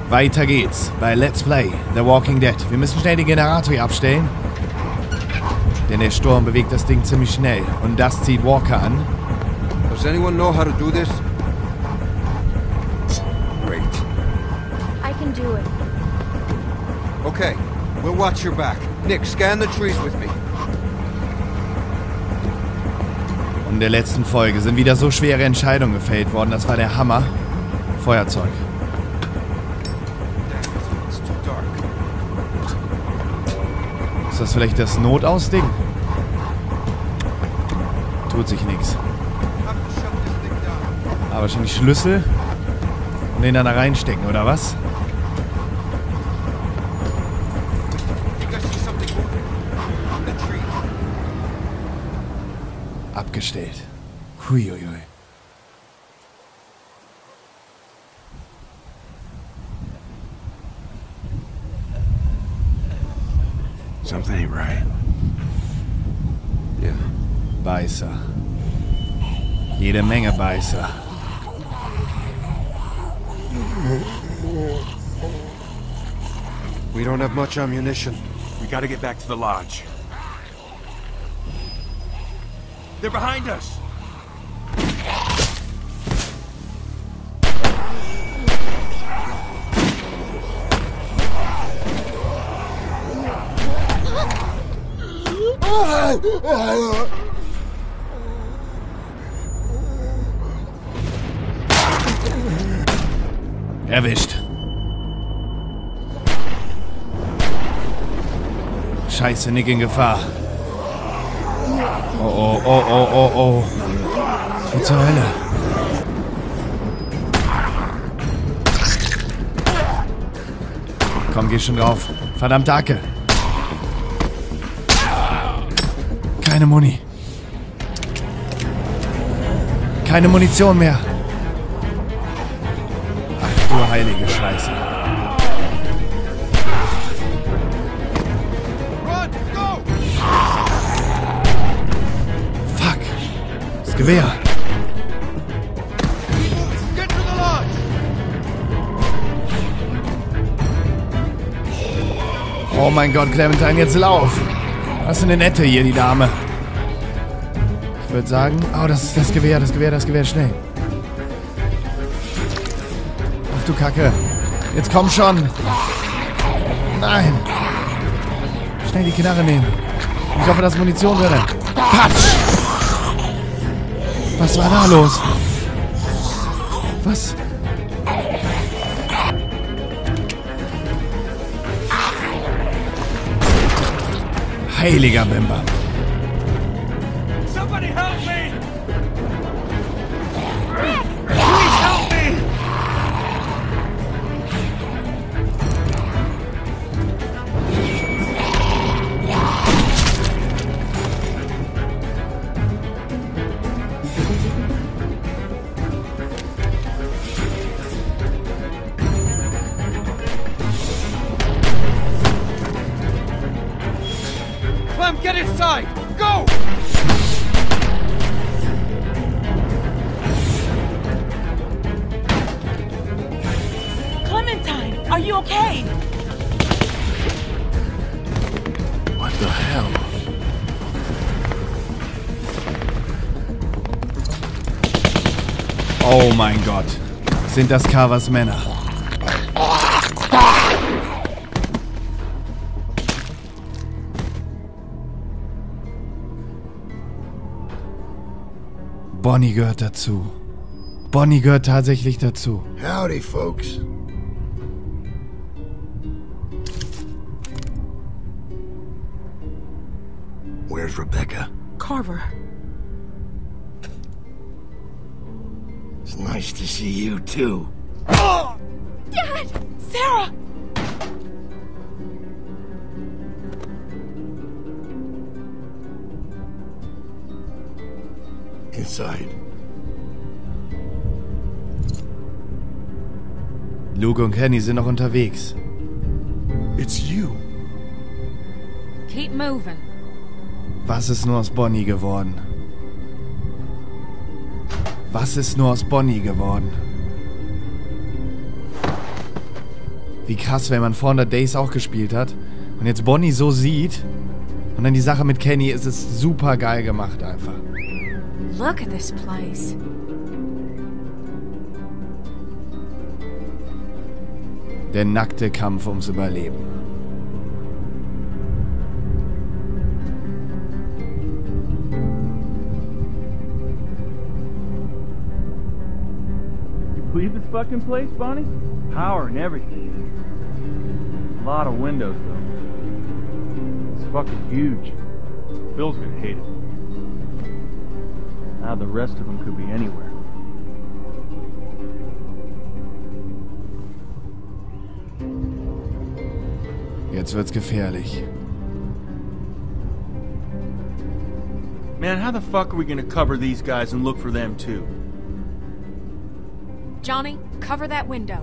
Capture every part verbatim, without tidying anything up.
Weiter geht's bei Let's Play The Walking Dead. Wir müssen schnell den Generator hier abstellen. Denn der Sturm bewegt das Ding ziemlich schnell. Und das zieht Walker an. Does anyone know how to do this? Great. I can do it. Okay, we'll watch your back. Nick, scan the trees with me. Und in der letzten Folge sind wieder so schwere Entscheidungen gefällt worden. Das war der Hammer. Feuerzeug. Ist das vielleicht das Notausding? Tut sich nichts. Aber wahrscheinlich Schlüssel und den dann da reinstecken, oder was? Abgestellt. Huiuiui. Something ain't right. Yeah. Beißer. Jede Menge Beißer. We don't have much ammunition. We gotta get back to the lodge. They're behind us! Erwischt. Scheiße, Nick in Gefahr. Oh, oh, oh, oh, oh, oh. Was zur Hölle? Komm, geh schon drauf. Verdammte Hacke. Keine Muni. Keine Munition mehr. Ach du heilige Scheiße. Fuck. Das Gewehr. Oh mein Gott, Clementine, jetzt lauf. Was ist eine nette hier, die Dame. Ich würde sagen... Oh, das ist das Gewehr, das Gewehr, das Gewehr, schnell. Ach du Kacke. Jetzt komm schon. Nein. Schnell die Knarre nehmen. Ich hoffe, da ist Munition drin. Patsch! Was war da los? Was? Heiliger Bimber. Somebody help me! Please help me! Clem, get inside! Go! Clementine, are you okay? What the hell? Oh mein Gott. Sind das Carvers Männer? Bonnie gehört dazu. Bonnie gehört tatsächlich dazu. Howdy, folks. Where's Rebecca? Carver. It's nice to see you, too. Dad! Sarah! Inside. Luke und Kenny sind noch unterwegs. It's you. Keep moving. Was ist nur aus Bonnie geworden? Was ist nur aus Bonnie geworden? Wie krass, wenn man four hundred Days auch gespielt hat und jetzt Bonnie so sieht und dann die Sache mit Kenny, ist es super geil gemacht einfach. Look at this place. Der nackte Kampf ums Überleben. You believe this fucking place, Bonnie? Power and everything. A lot of windows, though. It's fucking huge. Bill's gonna hate it. Now the rest of them could be anywhere. Jetzt wird's gefährlich. Man, how the fuck are we gonna cover these guys and look for them too? Johnny, cover that window.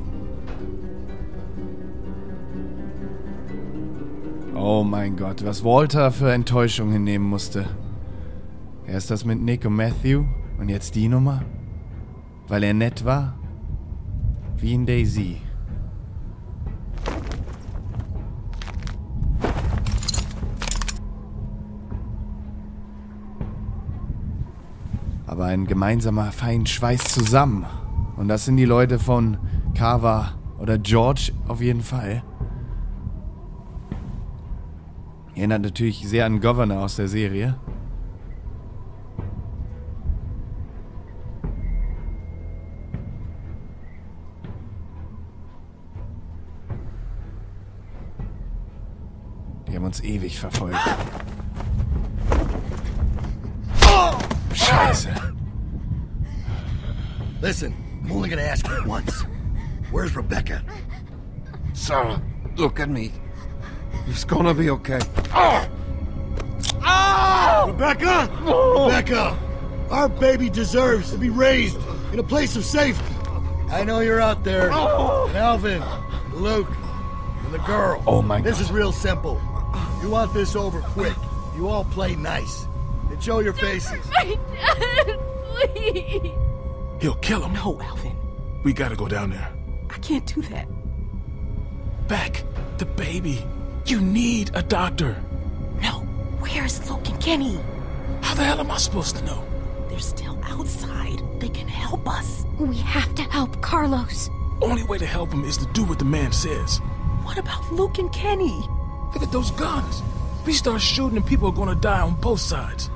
Oh mein Gott, was Walter für Enttäuschung hinnehmen musste. Erst das mit Nick und Matthew und jetzt die Nummer? Weil er nett war? Wie in Daisy. Aber ein gemeinsamer Feind schweißt zusammen. Und das sind die Leute von Carver oder George auf jeden Fall. Erinnert natürlich sehr an Governor aus der Serie. Die haben uns ewig verfolgt. Scheiße. Listen, I'm only gonna ask you once. Where's Rebecca? Sarah, look at me. It's gonna be okay. Rebecca! Rebecca! Our baby deserves to be raised in a place of safety. I know you're out there. And Alvin, Luke, and the girl. Oh my This God. is real simple. You want this over quick. You all play nice. And show your faces. My dad, please. He'll kill him. No, Alvin. We gotta go down there. I can't do that. Beck, the baby. You need a doctor. No. Where's Luke and Kenny? How the hell am I supposed to know? They're still outside. They can help us. We have to help Carlos. Only way to help him is to do what the man says. What about Luke and Kenny? Look at those guns. If we start shooting and people are gonna die on both sides.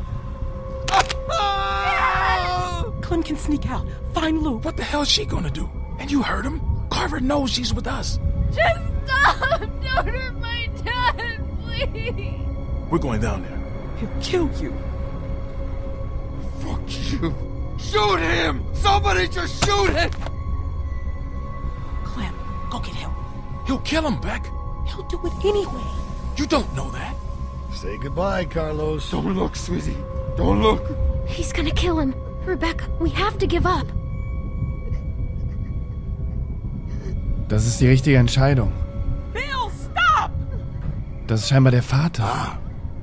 Clem can sneak out. Find Luke. What the hell's she gonna do? And you heard him? Carver knows she's with us. Just stop! Don't hurt my dad, please! We're going down there. He'll kill you. Fuck you. Shoot him! Somebody just shoot him! Clem, go get help. He'll kill him, Beck. He'll do it anyway. You don't know that. Say goodbye, Carlos. Don't look, sweetie. Don't look. He's gonna kill him. Rebecca, we have to give up. Das ist die richtige Entscheidung. Bill, stop! Das ist scheinbar der Vater.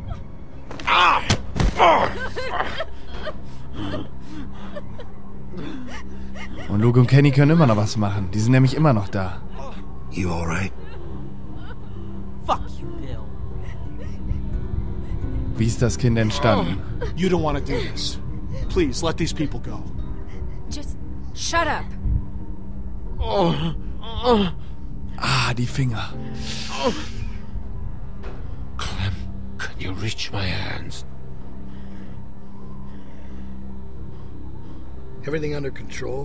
Und Luke und Kenny können immer noch was machen. Die sind nämlich immer noch da. You all right? Fuck you, Bill. Wie ist das Kind entstanden? You don't want to do this. Please, let these people go. Just shut up. Ah, die Finger. Clem, can you reach my hands? Everything under control?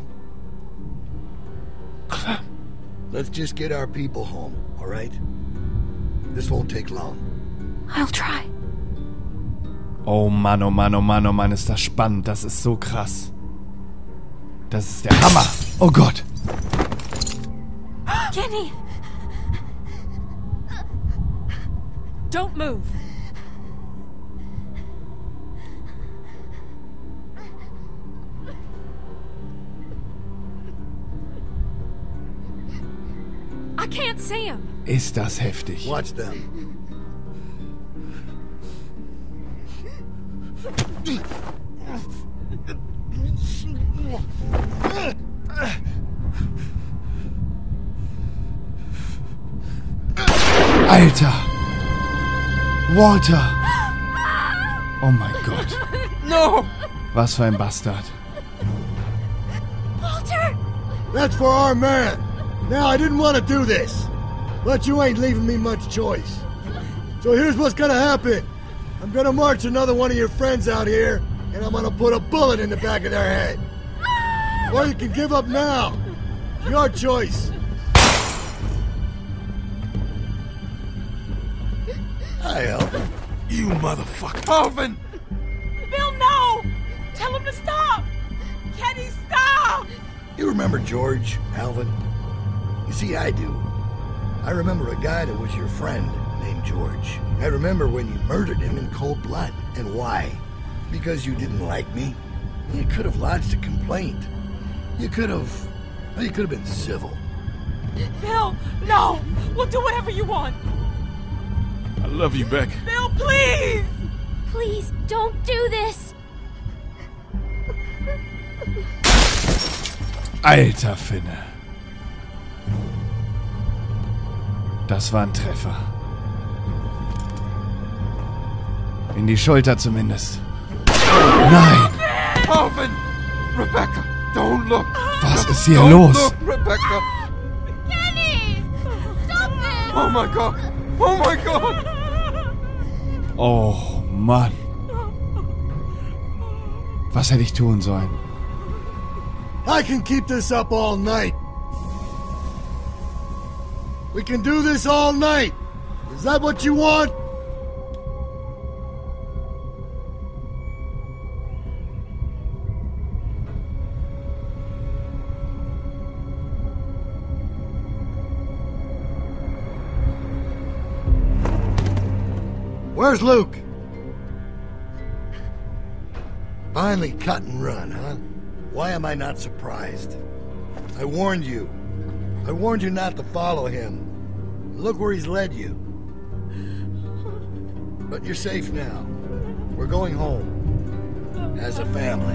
Clem. Let's just get our people home, all right? This won't take long. I'll try. Oh Mann, oh Mann, oh Mann, oh Mann, ist das spannend. Das ist so krass. Das ist der Hammer. Oh Gott. Kenny! Don't move. I can't see him. Ist das heftig. Watch them. Alter! Walter! Oh mein Gott. No! Was für ein Bastard. Walter! That's for our man. Now, I didn't want to do this, but you ain't leaving me much choice. So here's what's gonna happen. I'm gonna march another one of your friends out here, and I'm gonna put a bullet in the back of their head. Or you can give up now. Your choice. Hi, Alvin. You motherfucker. Alvin! Bill, no! Tell him to stop! Kenny, stop! You remember George, Alvin? You see, I do. I remember a guy that was your friend named George. I remember when you murdered him in cold blood. And why? Because you didn't like me? You could have lodged a complaint. You could have... well, you could have been civil. Bill, no! We'll do whatever you want. I love you, Beck. Bill, please! Please, don't do this! Alter Finne. Das war ein Treffer. In die Schulter zumindest. Nein! Alvin! Rebecca, don't look! Was ist hier Don't los? look, Rebecca! Kenny! Stop this! Oh my god! Oh my god! Oh, Mann. Was hätte ich tun sollen? I can keep this up all night. We can do this all night. Is that what you want? Where's Luke? Finally cut and run, huh? Why am I not surprised? I warned you. I warned you not to follow him. Look where he's led you. But you're safe now. We're going home. As a family.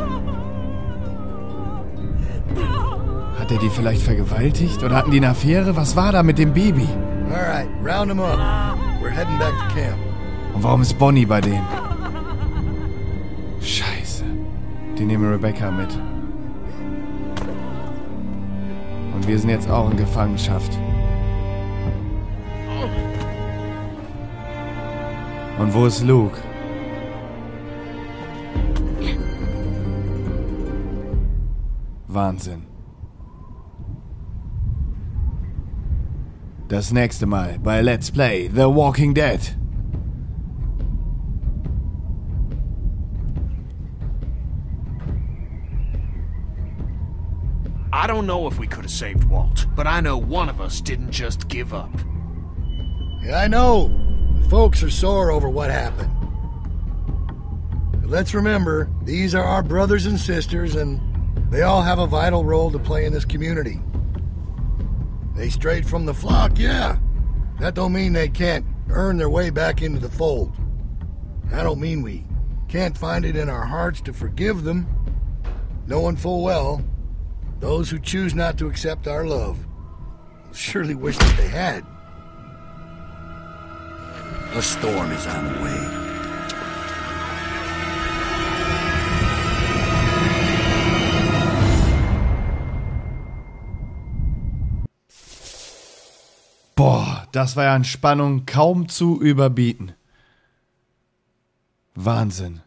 Hat er die vielleicht vergewaltigt? Oder hatten die eine Affäre? Was war da mit dem Baby? Alright, round him up. We're heading back to camp. Und warum ist Bonnie bei denen? Scheiße. Die nehmen Rebecca mit. Und wir sind jetzt auch in Gefangenschaft. Und wo ist Luke? Wahnsinn. Das nächste Mal bei Let's Play The Walking Dead. I don't know if we could have saved Walt, but I know one of us didn't just give up. Yeah, I know. The folks are sore over what happened. But let's remember, these are our brothers and sisters, and they all have a vital role to play in this community. They strayed from the flock, yeah. That don't mean they can't earn their way back into the fold. I don't mean we can't find it in our hearts to forgive them, knowing full well those who choose not to accept our love will surely wish that they had. A storm is on the way. Boah, das war ja an Spannung kaum zu überbieten. Wahnsinn.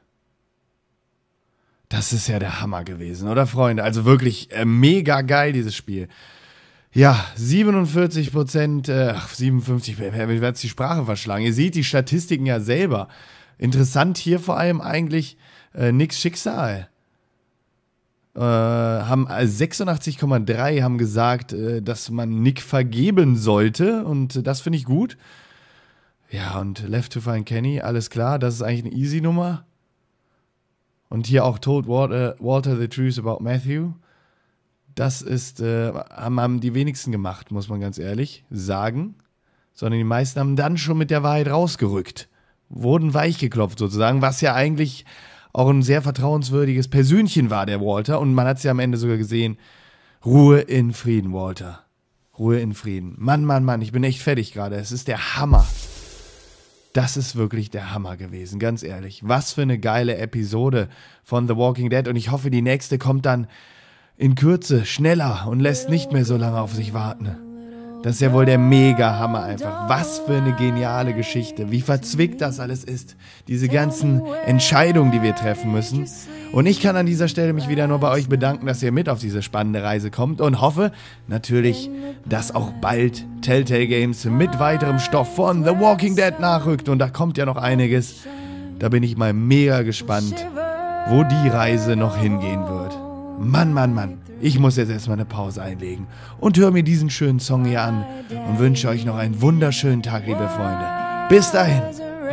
Das ist ja der Hammer gewesen, oder Freunde? Also wirklich äh, mega geil, dieses Spiel. Ja, siebenundvierzig Prozent, äh, ach, siebenundfünfzig, wir werden jetzt die Sprache verschlagen. Ihr seht die Statistiken ja selber. Interessant hier vor allem eigentlich äh, Nicks Schicksal. Äh, haben sechsundachtzig Komma drei haben gesagt, äh, dass man Nick vergeben sollte, und äh, das finde ich gut. Ja, und Left to Find Kenny, alles klar, das ist eigentlich eine easy Nummer. Und hier auch Told Walter, Walter the Truth about Matthew. Das ist, äh, haben, haben die wenigsten gemacht, muss man ganz ehrlich sagen. Sondern die meisten haben dann schon mit der Wahrheit rausgerückt. Wurden weichgeklopft sozusagen, was ja eigentlich auch ein sehr vertrauenswürdiges Persönchen war, der Walter. Und man hat es ja am Ende sogar gesehen. Ruhe in Frieden, Walter. Ruhe in Frieden. Mann, Mann, Mann, ich bin echt fertig gerade. Es ist der Hammer. Das ist wirklich der Hammer gewesen, ganz ehrlich. Was für eine geile Episode von The Walking Dead. Und ich hoffe, die nächste kommt dann in Kürze, schneller und lässt nicht mehr so lange auf sich warten. Das ist ja wohl der Mega-Hammer einfach. Was für eine geniale Geschichte. Wie verzwickt das alles ist. Diese ganzen Entscheidungen, die wir treffen müssen. Und ich kann an dieser Stelle mich wieder nur bei euch bedanken, dass ihr mit auf diese spannende Reise kommt. Und hoffe natürlich, dass auch bald Telltale Games mit weiterem Stoff von The Walking Dead nachrückt. Und da kommt ja noch einiges. Da bin ich mal mega gespannt, wo die Reise noch hingehen wird. Mann, Mann, Mann. Ich muss jetzt erstmal eine Pause einlegen und höre mir diesen schönen Song hier an und wünsche euch noch einen wunderschönen Tag, liebe Freunde. Bis dahin.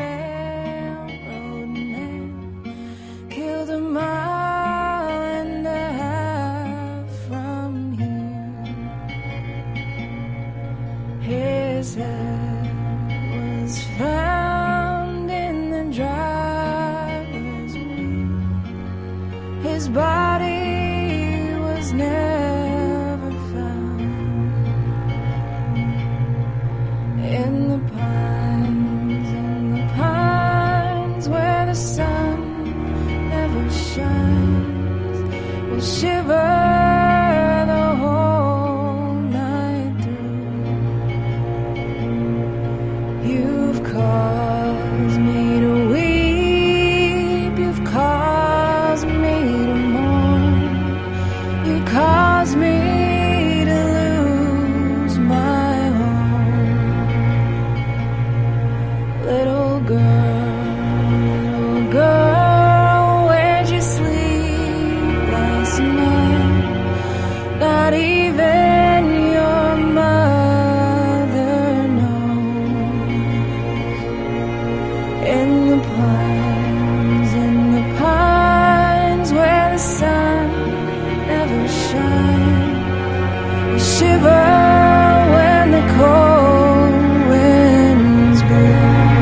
His body was never found. In the pines, in the pines where the sun never shines, we'll shiver the whole night through. You've caused me to weep, you've caused me to mourn, you caused me to lose my home. Little girl, little girl, where'd you sleep last night? Not even your mother knows. In the pines, in the pines where the sun never shines, we shiver when the cold winds blow.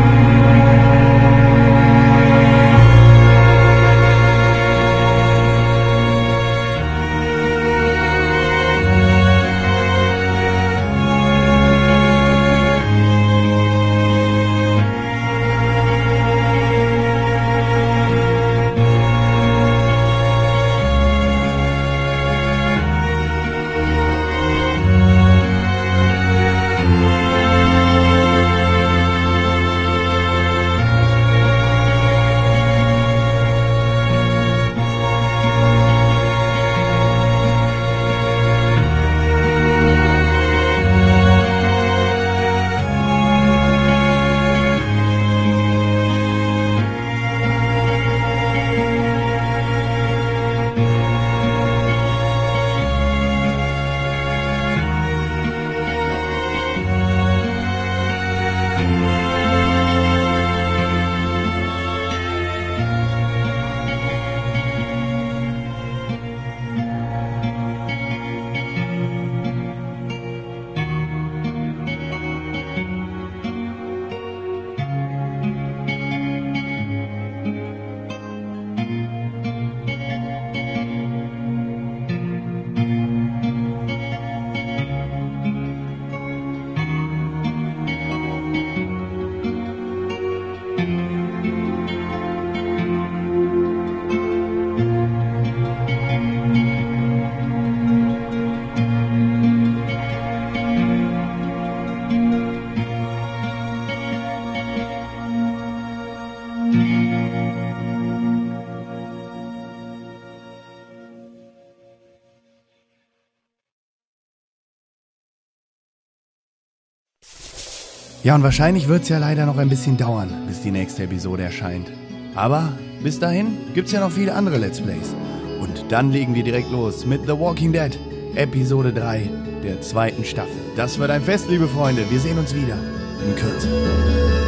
Ja, und wahrscheinlich wird es ja leider noch ein bisschen dauern, bis die nächste Episode erscheint. Aber bis dahin gibt's ja noch viele andere Let's Plays. Und dann legen wir direkt los mit The Walking Dead, Episode drei der zweiten Staffel. Das wird ein Fest, liebe Freunde. Wir sehen uns wieder in Kürze.